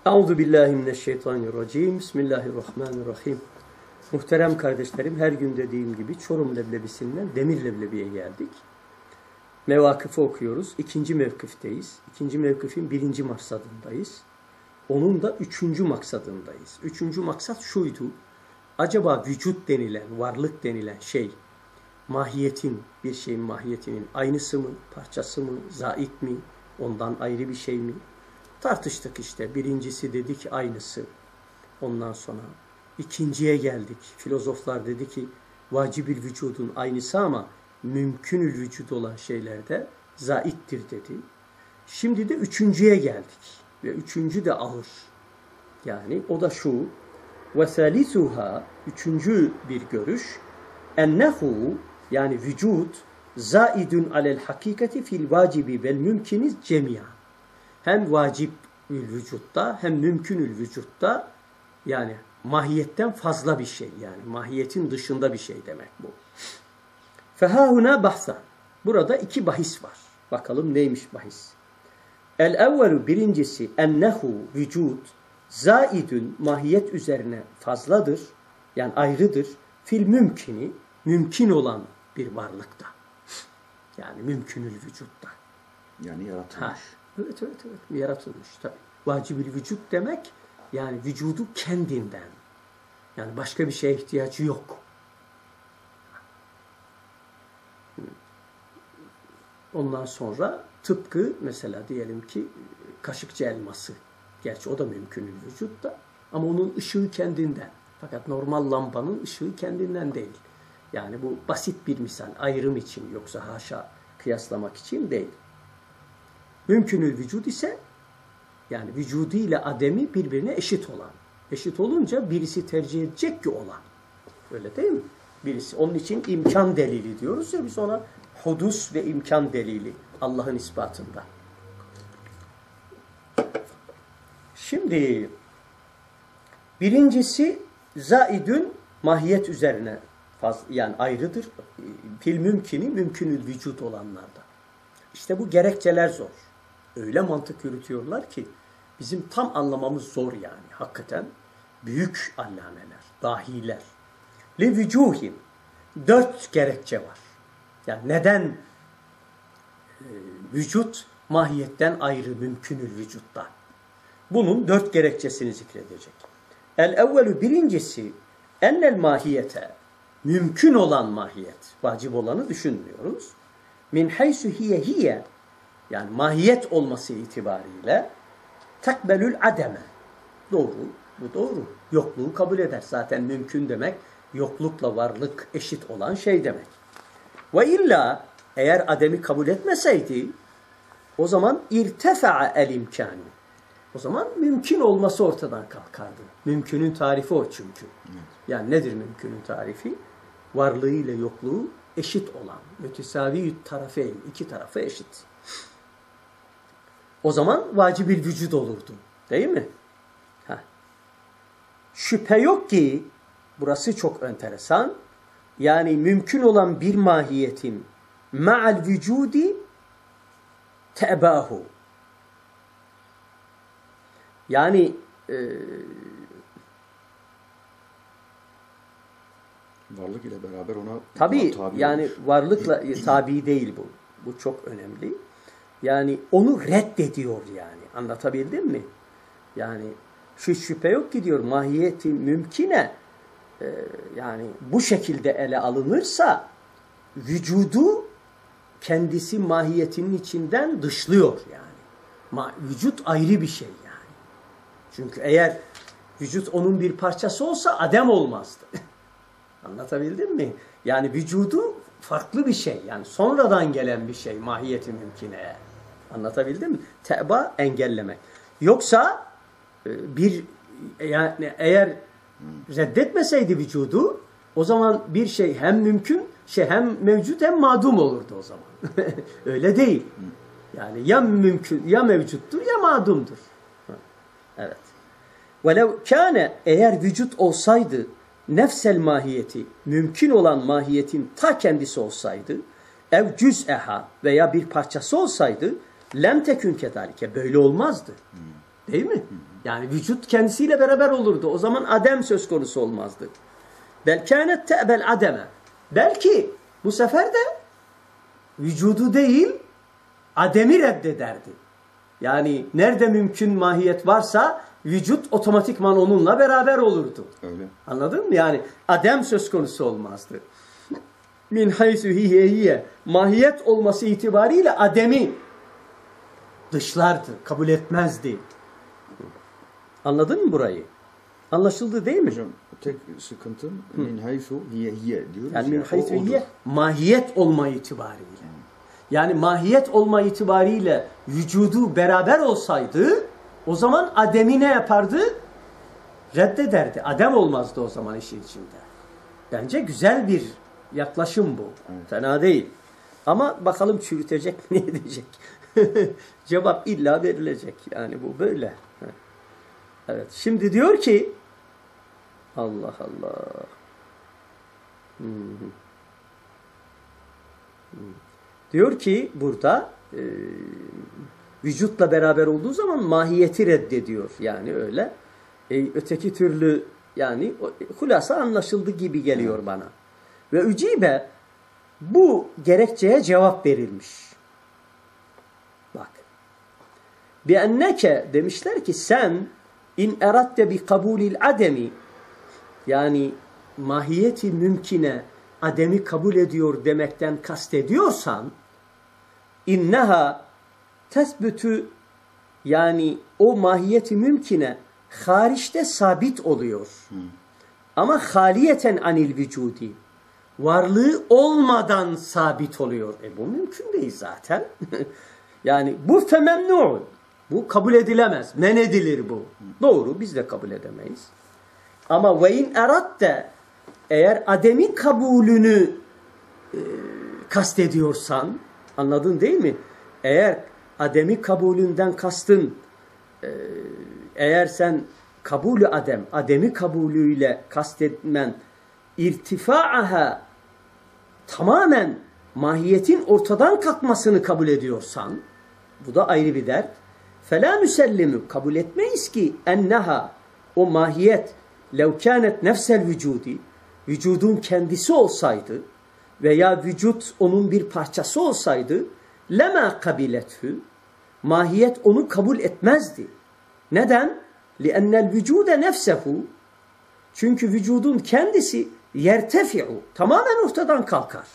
Euzu billahi mineşşeytanirracim. Bismillahirrahmanirrahim. Muhterem kardeşlerim, her gün dediğim gibi Çorum leblebisinden Demir leblebiye geldik. Mevakıfı okuyoruz. İkinci mevkifteyiz. İkinci mevkifin birinci maksadındayız. Onun da üçüncü maksadındayız. Üçüncü maksat şuydu. Acaba vücut denilen, varlık denilen şey, mahiyetin, bir şeyin mahiyetinin aynısı mı, parçası mı, zait mi, ondan ayrı bir şey mi? Tartıştık işte. Birincisi dedi ki aynısı. Ondan sonra ikinciye geldik. Filozoflar dedi ki vacibül vücudun aynısı ama mümkünül vücud olan şeylerde zaittir dedi. Şimdi de üçüncüye geldik. Ve üçüncü de ağır. Yani o da şu. Ve salisuha, üçüncü bir görüş. Ennehu, yani vücut zaidun alel hakikati fil vacibi vel mümkiniz cemiyan. Hem vacibül vücutta hem mümkünül vücutta, yani mahiyetten fazla bir şey, yani mahiyetin dışında bir şey demek bu. Fehâhuna bahsan. Burada iki bahis var. Bakalım neymiş bahis? El-evvelu, birincisi ennehu vücut zaidün, mahiyet üzerine fazladır, yani ayrıdır, fil mümkini, mümkün olan bir varlıkta. Yani mümkünül vücutta. Yani yaratılmış. Evet. Yaratılmış tabii. Vacibül vücut demek, yani vücudu kendinden. Yani başka bir şeye ihtiyacı yok. Ondan sonra tıpkı mesela diyelim ki Kaşıkçı elması. Gerçi o da mümkünül vücutta ama onun ışığı kendinden. Fakat normal lambanın ışığı kendinden değil. Yani bu basit bir misal, ayrım için, yoksa haşa kıyaslamak için değil. Mümkünül vücut ise yani vücudu ile ademi birbirine eşit olan. Eşit olunca birisi tercih edecek ki olan. Öyle değil mi? Birisi. Onun için imkan delili diyoruz ya biz ona, hudus ve imkan delili Allah'ın ispatında. Şimdi birincisi zaidün, mahiyet üzerine fazla, yani ayrıdır. Fil mümkini, mümkünül vücut olanlarda. İşte bu gerekçeler zor. Öyle mantık yürütüyorlar ki bizim tam anlamamız zor yani. Hakikaten büyük allameler, dahiler. Li vücuhim, 4 gerekçe var. Yani neden vücut mahiyetten ayrı, mümkünül vücutta? Bunun 4 gerekçesini zikredecek. El-evvelü, birincisi ennel mahiyete, mümkün olan mahiyet, vacip olanı düşünmüyoruz. Min haysu hiye, yani mahiyet olması itibariyle tekbelül ademe. Doğru, bu doğru. Yokluğu kabul eder. Zaten mümkün demek, yoklukla varlık eşit olan şey demek. Ve illa, eğer ademi kabul etmeseydi, o zaman irtefa'a el imkânı. O zaman mümkün olması ortadan kalkardı. Mümkünün tarifi o çünkü. Evet. Yani nedir mümkünün tarifi? Varlığı ile yokluğu eşit olan. Mütesavi tarafeyn, iki tarafı eşit. O zaman vacibül vücud olurdu. Değil mi? Şüphe yok ki, burası çok enteresan, yani mümkün olan bir mahiyetin ma'al vücudi te'bahu. Yani varlık ile beraber ona tabii tabi yani olur. Varlıkla tabi değil bu. Bu çok önemli. Yani onu reddediyor yani. Anlatabildim mi? Yani şu şüphe yok ki diyor, mahiyeti mümkine yani bu şekilde ele alınırsa vücudu kendisi mahiyetinin içinden dışlıyor yani. Vücut ayrı bir şey yani. Çünkü eğer vücut onun bir parçası olsa adem olmazdı. Anlatabildim mi? Yani vücudu farklı bir şey. Yani sonradan gelen bir şey mahiyeti mümkine. Anlatabildim mi? Te'ba, engellemek. Yoksa yani eğer reddetmeseydi vücudu, o zaman bir şey hem mümkün, hem mevcut hem madum olurdu o zaman. Öyle değil. Yani ya mümkün, ya mevcuttur ya madumdur. Evet. Velev kâne, eğer vücut olsaydı, nefsel mahiyeti, mümkün olan mahiyetin ta kendisi olsaydı, ev cüz'eha, veya bir parçası olsaydı, lem tekün kedalike, böyle olmazdı. Değil mi? Yani vücut kendisiyle beraber olurdu. O zaman adem söz konusu olmazdı. Bel kânet te'bel ademe. Belki bu sefer de vücudu değil, ademi reddederdi. Yani nerede mümkün mahiyet varsa vücut otomatikman onunla beraber olurdu. Öyle. Anladın mı? Yani adem söz konusu olmazdı. Min haysu hiye. Mahiyet olması itibariyle ademi dışlardı, kabul etmezdi. Anladın mı burayı? Anlaşıldı değil mi? Hocam tek sıkıntım min haysu hiye diyoruz. Yani min ya, haysu o odur. hiye mahiyet olma itibariyle. Yani mahiyet olma itibariyle vücudu beraber olsaydı o zaman ademi ne yapardı? Reddederdi. Adem olmazdı o zaman işin içinde. Bence güzel bir yaklaşım bu. Evet. Fena değil. Ama bakalım çürütecek mi, ne edecek? Cevap illa verilecek. Yani bu böyle. Evet. Şimdi diyor ki Allah Allah. Diyor ki burada vücutla beraber olduğu zaman mahiyeti reddediyor. Yani öyle. Öteki türlü yani hulasa anlaşıldı gibi geliyor bana. Ve ücibe bu gerekçeye cevap verilmiş. Bak. Bienneke demişler ki sen in eratte bi kabulil ademi yani mahiyeti mümkine ademi kabul ediyor demekten kastediyorsan inneha tesbütü yani o mahiyeti mümkine hariçte sabit oluyor. Ama haliyeten anil vücudi varlığı olmadan sabit oluyor. Bu mümkün değil zaten. Yani bu fememnu'un. Bu kabul edilemez. Men edilir bu. Doğru, biz de kabul edemeyiz. Ama ve in eratte eğer ademin kabulünü kastediyorsan, anladın değil mi? Eğer ademi kabulünden kastın, eğer sen kabulü ademi kabulüyle kastetmen, irtifaaha tamamen mahiyetin ortadan kalkmasını kabul ediyorsan, bu da ayrı bir dert. فَلَا نُسَلِّمُ kabul etmeyiz ki enneha o mahiyet lev kânet nefsel vücudi vücudun kendisi olsaydı veya vücut onun bir parçası olsaydı lema kabilethü mahiyet onu kabul etmezdi. Neden? لِأَنَّ الْوِجُودَ نَفْسَهُ çünkü vücudun kendisi yertefi'u tamamen ortadan kalkar.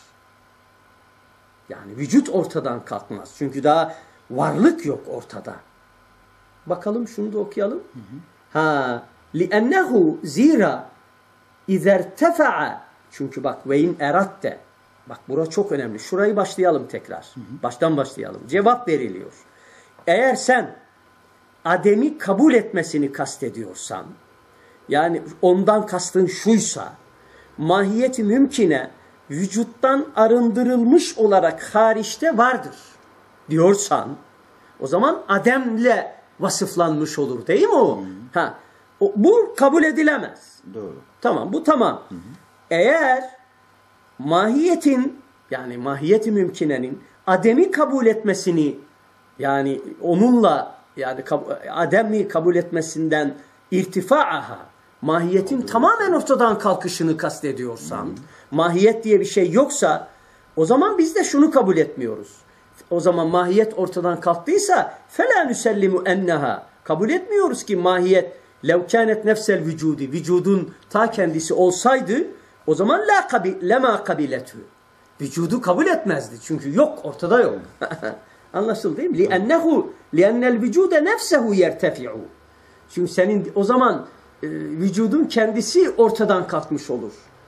Yani vücut ortadan kalkmaz. Çünkü daha varlık yok ortada. Bakalım şunu da okuyalım. Ha, li'ennehu zira izertefa'a çünkü bak ve in eratte bak bura çok önemli. Şurayı başlayalım tekrar. Baştan başlayalım. Cevap veriliyor. Eğer sen ademi kabul etmesini kastediyorsan yani ondan kastın şuysa mahiyeti mümkine vücuttan arındırılmış olarak hariçte vardır diyorsan o zaman ademle vasıflanmış olur değil mi o? Ha, bu kabul edilemez. Doğru. Tamam bu tamam. Eğer mahiyetin yani mahiyeti mümkinenin ademi kabul etmesini yani onunla yani ademi kabul etmesinden irtifaaha mahiyetin tamamen ortadan kalkışını kastediyorsan mahiyet diye bir şey yoksa o zaman biz de şunu kabul etmiyoruz. O zaman mahiyet ortadan kalktıysa فَلَا نُسَلِّمُ اَنَّهَا kabul etmiyoruz ki mahiyet لَوْ كَانَتْ نَفْسَ الْوِجُودِ vücudun ta kendisi olsaydı o zaman لَمَا قَبِلَتُ vücudu kabul etmezdi. Çünkü yok, ortada yok. Anlaşıldı değil mi? لِأَنَّ الْوِجُودَ نَفْسَهُ يَرْتَفِعُ çünkü senin o zaman vücudun kendisi ortadan kalkmış olur.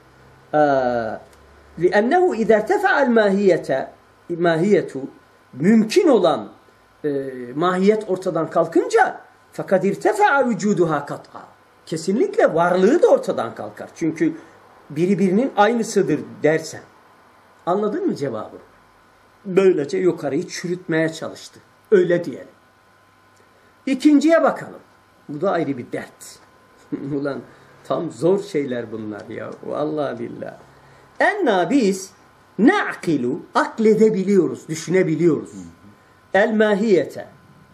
لِأَنَّهُ اِذَا ارْتَفَعَ الْمَاهِيَةُ mümkün olan mahiyet ortadan kalkınca fakat irtefa'a vücuduha kat'a kesinlikle varlığı da ortadan kalkar. Çünkü biri birinin aynısıdır dersen. Anladın mı cevabı? Böylece yukarıyı çürütmeye çalıştı. Öyle diyelim. İkinciye bakalım. Bu da ayrı bir dert. Ulan tam zor şeyler bunlar ya. Vallahi billah. Enna biz na'kilu akledebiliyoruz, düşünebiliyoruz. El mahiyete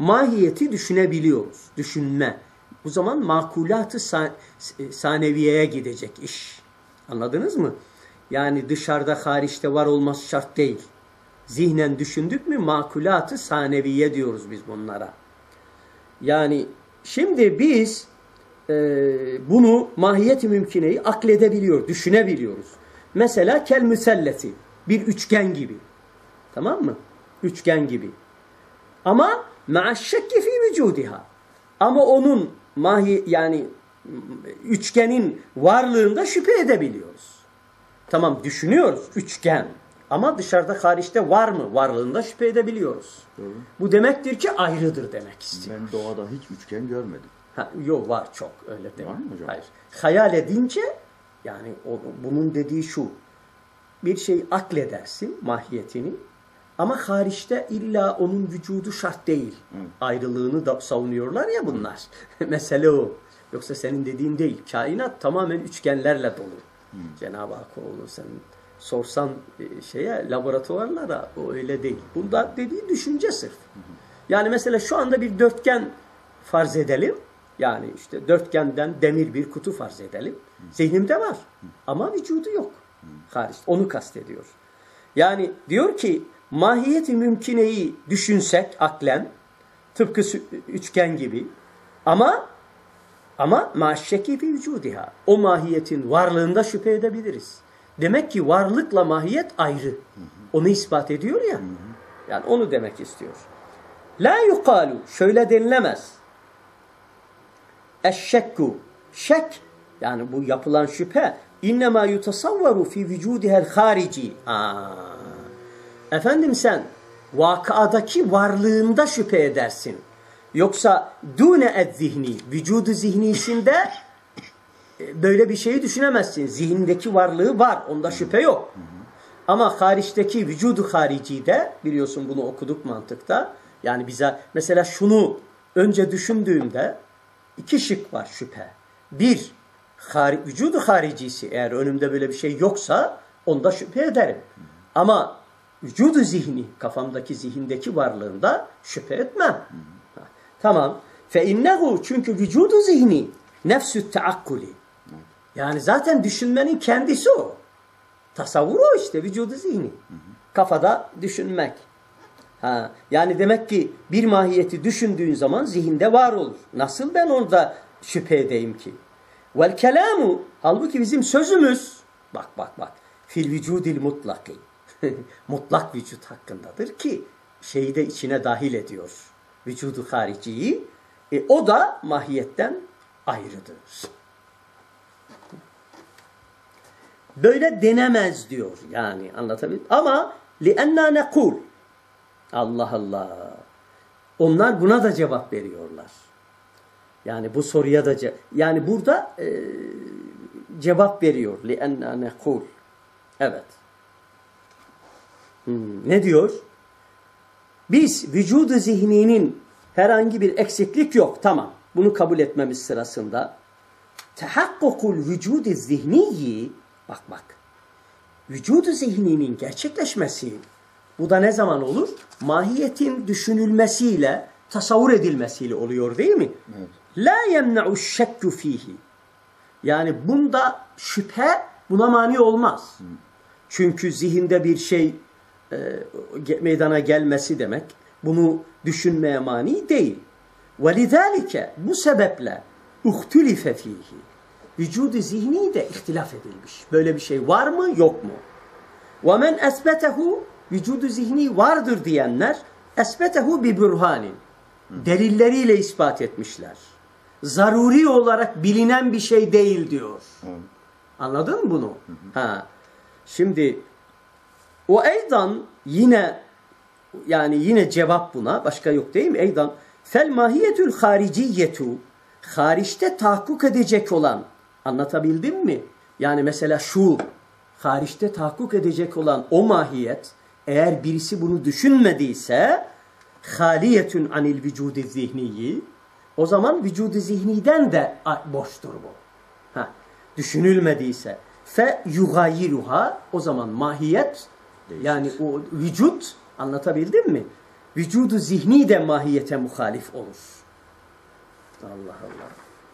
mahiyeti düşünebiliyoruz. Düşünme. Bu zaman makulat-ı saneviyeye gidecek iş. Anladınız mı? Yani dışarıda, hariçte var olması şart değil. Zihnen düşündük mü makulat-ı saneviye diyoruz biz bunlara. Yani şimdi biz bunu mahiyet-i mümkineyi akledebiliyor, düşünebiliyoruz. Mesela kel müsellesi, bir üçgen gibi. Tamam mı? Üçgen gibi. Ama ma'aşşekki fi vücudiha. Ama onun yani üçgenin varlığında şüphe edebiliyoruz. Tamam, düşünüyoruz üçgen. Ama dışarıda, hariçte var mı? Varlığında şüphe edebiliyoruz. Doğru. Bu demektir ki ayrıdır demek istiyor. Ben doğada hiç üçgen görmedim. Yok, var çok, öyle değil. Var mı hocam? Hayır. Hayal edince yani bunun dediği şu. Bir şey akledersin mahiyetini ama hariçte illa onun vücudu şart değil. Ayrılığını da savunuyorlar ya bunlar. Mesele o. Yoksa senin dediğin değil. Kainat tamamen üçgenlerle dolu. Cenab-ı Hak oğlu sen sorsan laboratuvarlara o öyle değil. Bunda dediği düşünce sırf. Yani mesela şu anda bir dörtgen farz edelim. Yani işte dörtgenden demir bir kutu farz edelim. Zihnimde var. Ama vücudu yok. Hariç. Onu kastediyor. Yani diyor ki mahiyeti mümkineyi düşünsek aklen tıpkı üçgen gibi ama maşşeki fi vücudiha. O mahiyetin varlığında şüphe edebiliriz. Demek ki varlıkla mahiyet ayrı. Onu ispat ediyor ya. Yani onu demek istiyor. La yukalu, şöyle denilemez. Eşşekku, şek yani bu yapılan şüphe innema yutasavvaru fi vücudihel harici. Efendim sen vakadaki varlığında şüphe edersin. Yoksa dune et zihni, vücudu zihnisinde böyle bir şeyi düşünemezsin. Zihindeki varlığı var, onda şüphe yok. Ama hariçteki vücudu haricide, biliyorsun bunu okuduk mantıkta. Yani bize mesela şunu önce düşündüğümde iki şık var şüphe. Bir, vücudu haricisi, eğer önümde böyle bir şey yoksa onda şüphe ederim. Ama vücudu zihni, kafamdaki zihindeki varlığında şüphe etmem. Tamam. Fe innehu, çünkü vücudu zihni nefsü taakkuli. Yani zaten düşünmenin kendisi o. Tasavvur o işte, vücudu zihni. Kafada düşünmek. Yani demek ki bir mahiyeti düşündüğün zaman zihinde var olur. Nasıl ben orada şüphe edeyim ki? Vel kelamu, halbuki bizim sözümüz bak fil vücudil mutlaki. Mutlak vücut hakkındadır ki şeyi de içine dahil ediyor. Vücudu hariciyi. O da mahiyetten ayrıdır. Böyle denemez diyor. Yani anlatabildim. Ama li'enna nekul. Allah Allah. Onlar buna da cevap veriyorlar. Yani bu soruya da yani burada cevap veriyor. li'enna nekul. Evet. Ne diyor? Biz vücudu zihninin herhangi bir eksiklik yok. Tamam. Bunu kabul etmemiz sırasında tehakkukul vücudu zihniyi bak. Vücudu zihninin gerçekleşmesi bu da ne zaman olur? Mahiyetin düşünülmesiyle, tasavvur edilmesiyle oluyor değil mi? Evet. La yemna'u şekku fihi. Yani bunda şüphe buna mani olmaz. Çünkü zihinde bir şey meydana gelmesi demek bunu düşünmeye mani değil. وَلِذَٰلِكَ bu sebeple اُخْتُلِفَ ف۪يهِ vücudu zihni de ihtilaf edilmiş. Böyle bir şey var mı yok mu? وَمَنْ اَسْبَتَهُ vücudu zihni vardır diyenler esbetehu bi burhanin. Delilleriyle ispat etmişler. Zaruri olarak bilinen bir şey değil diyor. Anladın mı bunu? Şimdi o eydan yine cevap buna başka yok değil mi? Eydan fel mahiyetül hariciyetu hariçte tahakkuk edecek olan, anlatabildim mi? Yani mesela şu hariçte tahakkuk edecek olan o mahiyet, eğer birisi bunu düşünmediyse haliyetün anil vücudi zihniyi, o zaman vücudu zihniden de boştur bu. Düşünülmediyse fe yugayiruha, o zaman mahiyet yani o vücut, anlatabildim mi? vücudu zihni de mahiyete muhalif olur. Allah Allah.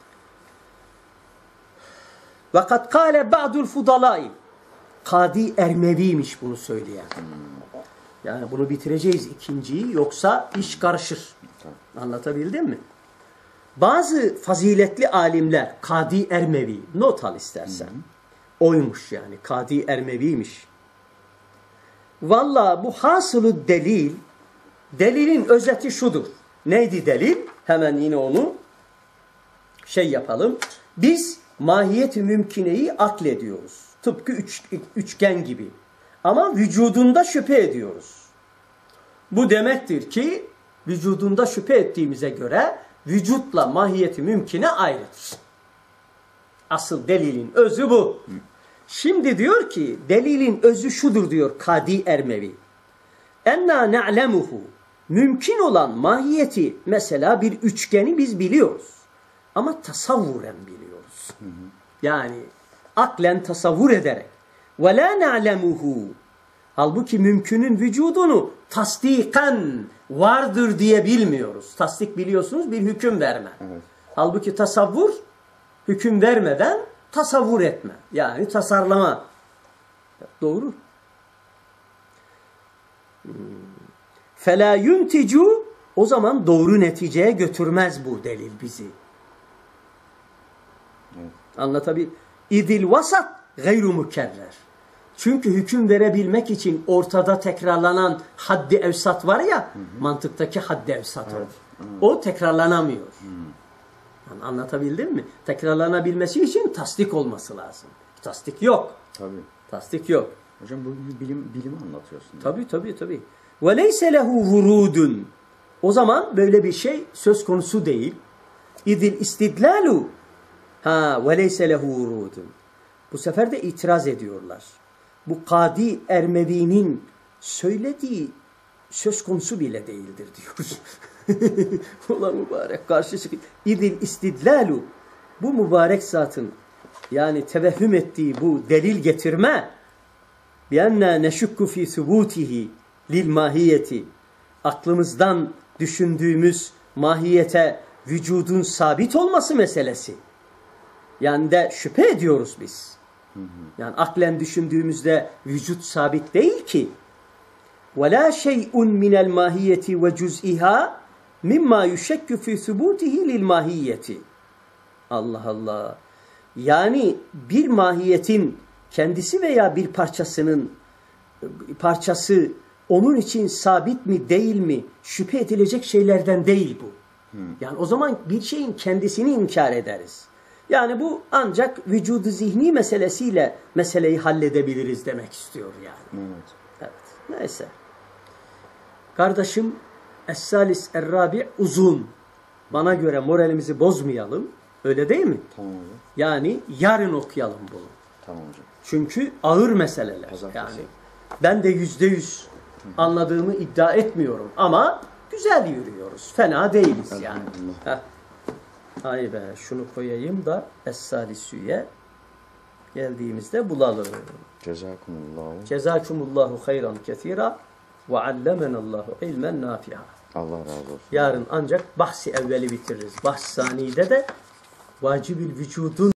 Vakat kâle ba'dul fudalâi. Kadi Ermevi'ymiş bunu söyleyen. Yani bunu bitireceğiz ikinciyi, yoksa iş karışır. Anlatabildim mi? Bazı faziletli alimler, Kadi Ermevi, not al istersen. Oymuş yani, Kadi Ermevi'ymiş. Vallahi bu hasılı delil, delilin özeti şudur. Neydi delil? Hemen yine onu yapalım. Biz mahiyeti mümkineyi aklediyoruz. Tıpkı üçgen gibi. Ama vücudunda şüphe ediyoruz. Bu demektir ki vücudunda şüphe ettiğimize göre vücutla mahiyeti mümkine ayrıdır. Asıl delilin özü bu. Şimdi diyor ki delilin özü şudur diyor Kadi Ermevi. Enna na'lemuhu. Mümkün olan mahiyeti, mesela bir üçgeni biz biliyoruz. Ama tasavvuren biliyoruz. Yani aklen tasavvur ederek. Ve la na'lemuhu. Halbuki mümkünün vücudunu tasdiken vardır diye bilmiyoruz. Tasdik biliyorsunuz bir hüküm verme. Evet. Halbuki tasavvur hüküm vermeden tasavvur etme. Yani tasarlama. Doğru. فَلَا يُنْتِجُ. O zaman doğru neticeye götürmez bu delil bizi. Evet. Anlatabil. İdil vasat gayru mükerrer. Çünkü hüküm verebilmek için ortada tekrarlanan haddi evsat var ya, mantıktaki haddi evsat evet. O tekrarlanamıyor. Yani anlatabildim mi? Tekrarlanabilmesi için tasdik olması lazım. Tasdik yok. Tabii. Tasdik yok. Hocam bu bilimi anlatıyorsun. Tabii. وَلَيْسَ لَهُ vurudun. O zaman böyle bir şey söz konusu değil. İdil istidlalu. وَلَيْسَ لَهُ vurudun. Bu sefer de itiraz ediyorlar. Bu Kadi Ermevi'nin söylediği söz konusu bile değildir diyoruz. Ulan mübarek karşı çıkıyor. İdil istidlalu. Bu mübarek zatın yani tevehhüm ettiği bu delil getirme بِأَنَّا نَشُكُّ ف۪ي ثُبُوتِهِ لِلْمَاهِيَةِ. Aklımızdan düşündüğümüz mahiyete vücudun sabit olması meselesi. Yani de şüphe ediyoruz biz. Yani aklen düşündüğümüzde vücut sabit değil ki. وَلَا شَيْءٌ مِنَ الْمَاهِيَةِ وَجُزْئِهَا مِمَّا يُشَكُّ فِي ثُبُوتِهِ لِلْمَاهِيَّةِ. Allah Allah. Yani bir mahiyetin kendisi veya bir parçası onun için sabit mi değil mi şüphe edilecek şeylerden değil bu. Yani o zaman bir şeyin kendisini inkar ederiz. Yani bu ancak vücudu zihni meselesiyle meseleyi halledebiliriz demek istiyor yani. Evet. Neyse. Kardeşim Es-Salis Er-Rabi uzun. Bana göre moralimizi bozmayalım. Öyle değil mi? Tamam hocam. Yani yarın okuyalım bunu. Tamam hocam. Çünkü ağır meseleler. Yani ben de %100 anladığımı iddia etmiyorum ama güzel yürüyoruz. Fena değiliz yani. Ay be, şunu koyayım da Es-Salisü'ye geldiğimizde bulalım. Cezakumullahu. Cezakumullahu hayran ketira ve allemenallahu ilmen nafi'a. Allah razı olsun. Yarın ancak bahsi evveli bitiririz. Bahs-i saniyede de vacibil vücudun